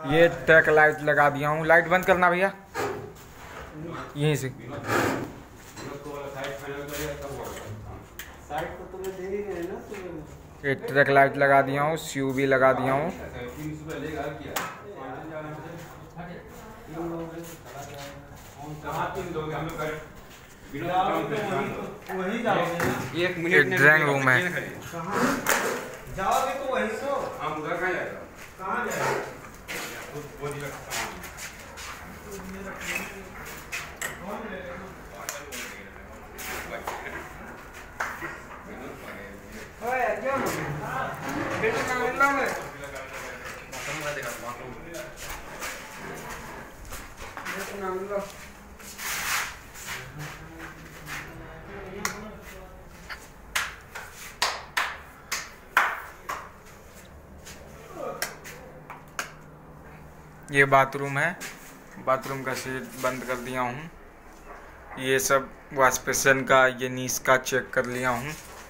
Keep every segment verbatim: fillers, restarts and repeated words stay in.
ये track light लगा दिया हूँ। लाइट बंद करना भैया यहीं से। ये ट्रैक लाइट लगा दिया हूँ, स्यू भी लगा दिया हूँ। ये ड्राइंग रूम है। जाओगे तो वहीं तो हम उधर कहाँ जाएगा? कहाँ जाएगा? वो जी लगता ओए क्यों? बेटे का मिलना है? बाथरूम का देखा बाथरूम। बेटे का मिलना। ये बाथरूम है। बाथरूम का सीट बंद कर दिया हूँ। ये सब वॉश बेसिन का, ये नीस का चेक कर लिया हूँ।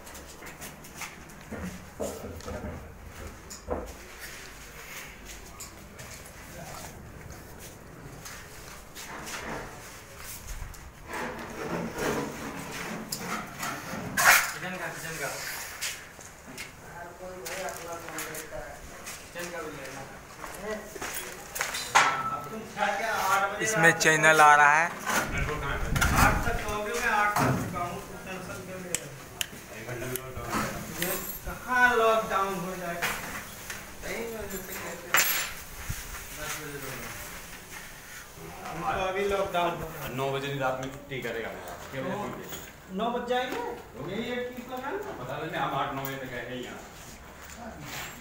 इसमें चैनल आ रहा है। आठ तक हो गया, मैं आठ तक चुका हूँ। टेंशन क्यों ले रहे हो? कहाँ लॉकडाउन हो जाएगा? सही में जैसे कहते हैं दस बजे लोग अभी लॉकडाउन नौ बजे रात में छुट्टी करेगा। नौ बज जाएंगे यही एक चीज का पता नहीं। हम आठ नौ बजे तक है यहाँ।